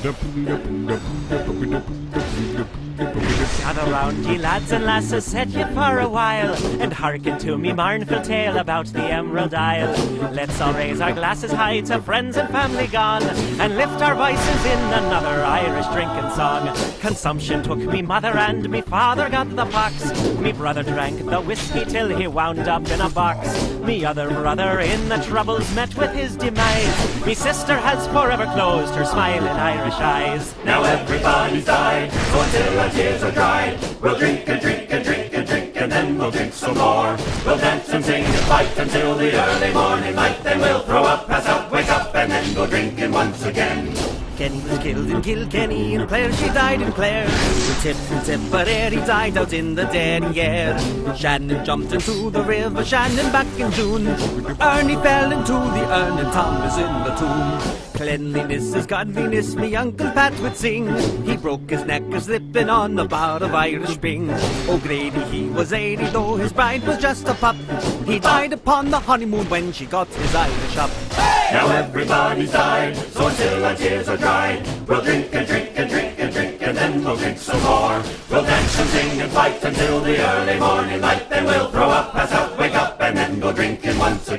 Gather round, ye lads and lasses, set ye for a while, and hearken to me mournful tale about the Emerald Isle. Let's all raise our glasses high to friends and family gone, and lift our voices in another Irish drinking song. Consumption took me mother and me father got the pox. Me brother drank the whiskey till he wound up in a box. Me other brother in the troubles met with his demise. Me sister has forever closed her smiling Irish eyes. Now everybody's died, so until our tears are dried, we'll drink and drink and drink and drink, and then we'll drink some more. We'll dance and sing and fight until the early morning light, then we'll throw up, pass out, wake up, and then go drinking once again. Kenny was killed in Kilkenny, and Clare she died in Clare. Tip and Tipperary died out in the dead air. Shannon jumped into the river Shannon back in June. Ernie fell into the urn and Tom was in the tomb. Cleanliness is godliness, me Uncle Pat would sing. He broke his neck a slipping on a bar of Irish Spring. O'Grady he was 80, though his bride was just a pup. He died upon the honeymoon when she got his Irish up. Now everybody's died, so until our tears are dried, we'll drink and drink and drink and drink, and then we'll drink some more. We'll dance and sing and fight until the early morning light, then we'll throw up, pass out, wake up, and then go drinking once again.